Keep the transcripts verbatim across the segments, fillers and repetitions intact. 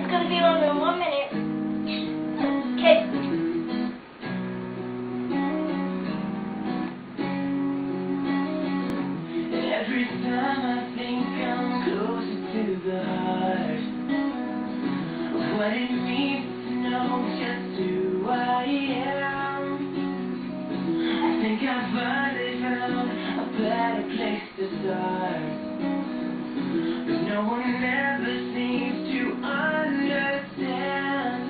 gonna be on in one minute. Okay. Every time I think I'm closer to the heart of what it means to know just who I am, I think I finally found a better place to start. But no one ever seems to understand.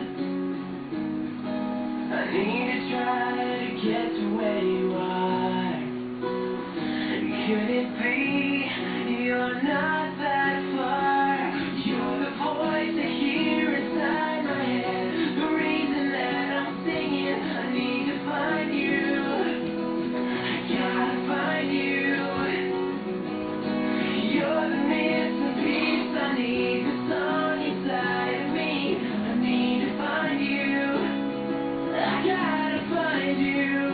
I need to try to get to where you are. Could it be you're not that far? You're the voice I hear inside my head, the reason that I'm singing. I need to find you. I gotta find you. You're the missing piece. I need the song inside of me. I need to find you. I gotta find you.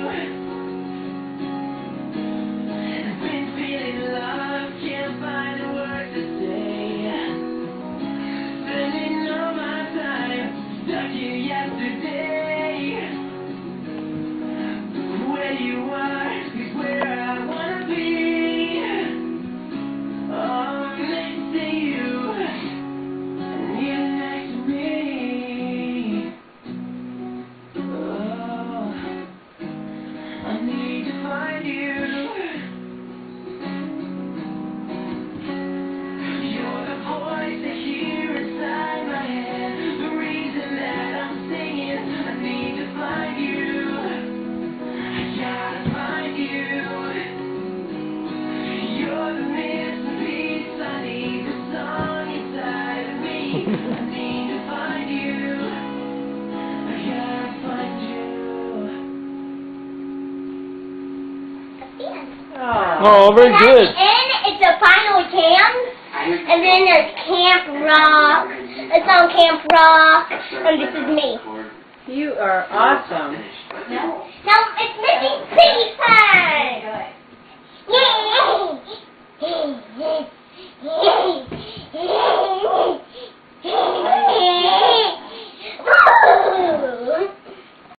I need to find you. I gotta find you. Oh, very and good. At the end, it's a final camp, and then there's Camp Rock. It's on Camp Rock, and this is me. You are awesome. Now, now it's Missy Piggy time. Yay!